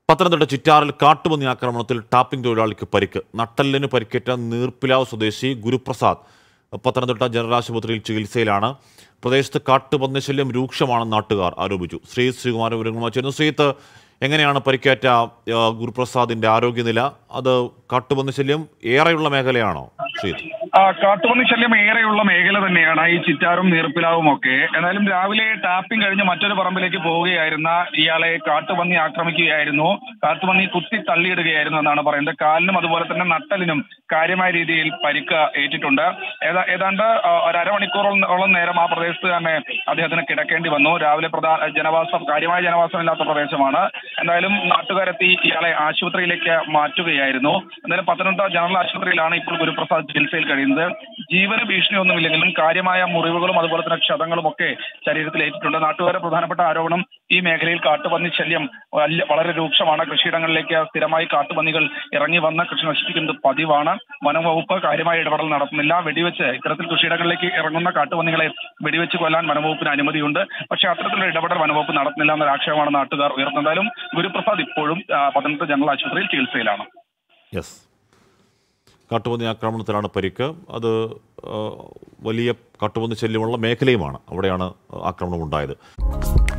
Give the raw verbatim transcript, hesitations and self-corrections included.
പത്തനംതിട്ട ചിറ്റാറിൽ കാട്ടുപന്നി ആക്രമണത്തിൽ ടാപ്പിംഗ് തൊഴിലാളിക്ക് പരിക്ക്. നട്ടെല്ലിന് പരിക്കേറ്റ നീർപ്പിലാവ് സ്വദേശി ഗുരുപ്രസാദ് പത്തനംതിട്ട ജനറൽ ആശുപത്രിയിൽ ചികിത്സയിലാണ്. പ്രദേശത്ത് കാട്ടുപന്നി ശല്യം രൂക്ഷമാണെന്ന് നാട്ടുകാർ ആരോപിച്ചു. ശ്രീത് ശ്രീകുമാരൻ വിവരങ്ങളുമായി ചേരുന്നു. ശ്രീത്ത്, എങ്ങനെയാണ് പരിക്കേറ്റ ഗുരുപ്രസാദിന്റെ ആരോഗ്യനില? അത് കാട്ടുപന്നി ശല്യം ഏറെയുള്ള മേഖലയാണോ ശ്രീത്? കാട്ടുപന്നി ശല്യം ഏറെയുള്ള മേഖല തന്നെയാണ് ഈ ചിറ്റാറും നീർപ്പിലാവും ഒക്കെ. എന്നാലും രാവിലെ ടാപ്പിംഗ് കഴിഞ്ഞ് മറ്റൊരു പറമ്പിലേക്ക് പോവുകയായിരുന്ന ഇയാളെ കാട്ടുപന്നി ആക്രമിക്കുകയായിരുന്നു. കാട്ടുപന്നി കുത്തി തള്ളിയിടുകയായിരുന്നു എന്നാണ് പറയുന്നത്. കാലിനും അതുപോലെ തന്നെ നട്ടലിനും കാര്യമായ രീതിയിൽ പരിക്ക് ഏറ്റിട്ടുണ്ട്. ഏതാ ഏതാണ്ട് ഒരു അരമണിക്കൂറോളം നേരം ആ പ്രദേശത്ത് തന്നെ അദ്ദേഹത്തിന് കിടക്കേണ്ടി വന്നു. രാവിലെ പ്രധാന ജനവാസം കാര്യമായ ജനവാസമില്ലാത്ത പ്രദേശമാണ്. എന്തായാലും നാട്ടുകാരെത്തി ഇയാളെ ആശുപത്രിയിലേക്ക് മാറ്റുകയായിരുന്നു. എന്തായാലും പത്തനംതിട്ട ജനറൽ ആശുപത്രിയിലാണ് ഇപ്പോൾ ഗുരുപ്രസാദ് ചികിത്സയിൽ കഴിയുന്നത്. ജീവന ഭീഷണിയൊന്നുമില്ലെങ്കിലും കാര്യമായ മുറിവുകളും അതുപോലെ തന്നെ ക്ഷതങ്ങളും ഒക്കെ ശരീരത്തിൽ ഏറ്റിട്ടുണ്ട്. നാട്ടുകാരുടെ പ്രധാനപ്പെട്ട ആരോപണം ഈ മേഖലയിൽ കാട്ടുപന്നി ശല്യം വളരെ രൂക്ഷമാണ്. കൃഷിയിടങ്ങളിലേക്ക് സ്ഥിരമായി കാട്ടുപന്നികൾ ഇറങ്ങി വന്ന് കൃഷി നശിപ്പിക്കുന്നത് പതിവാണ്. വനംവകുപ്പ് കാര്യമായ ഇടപെടൽ നടത്തുന്നില്ല. വെടിവെച്ച് ഇത്തരത്തിൽ കൃഷിയിടങ്ങളിലേക്ക് ഇറങ്ങുന്ന കാട്ടുപന്നികളെ വെടിവെച്ച് കൊല്ലാൻ വനംവകുപ്പിന് അനുമതിയുണ്ട്. പക്ഷേ അത്തരത്തിലുള്ള ഇടപെടൽ വനംവകുപ്പ് നടത്തുന്നില്ല എന്നൊരു ആക്ഷേപമാണ് നാട്ടുകാർ ഉയർത്തുന്നത്. എന്തായാലും ഗുരുപ്രസാദ് ഇപ്പോഴും പത്തനംതിട്ട ജനറൽ ആശുപത്രിയിൽ ചികിത്സയിലാണ്. യെസ്, കാട്ടുപന്നി ആക്രമണത്തിലാണ് പരിക്ക്. അത് വലിയ കാട്ടുപന്നി ശല്യമുള്ള മേഖലയുമാണ്. അവിടെയാണ് ആക്രമണം ഉണ്ടായത്.